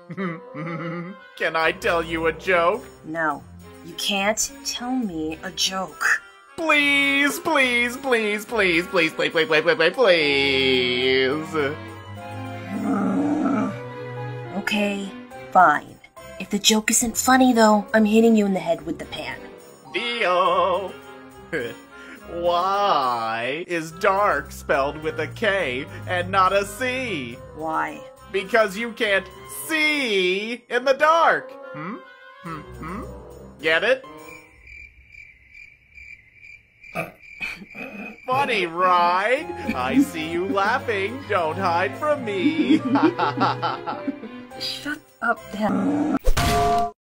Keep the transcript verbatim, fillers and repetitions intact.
Can I tell you a joke? No, you can't tell me a joke. Please, please, please, please, please, please, please, please, please, please. Okay, fine. If the joke isn't funny, though, I'm hitting you in the head with the pan. Deal. Why is dark spelled with a K and not a C? Why? Because you can't see in the dark. Hmm? Hmm? Hmm? Get it? Funny, right? I see you laughing. Don't hide from me. Shut up, Dan.